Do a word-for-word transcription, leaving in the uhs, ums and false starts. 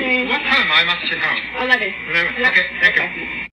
What time I must sit down? eleven. Eleven. Okay, thank you.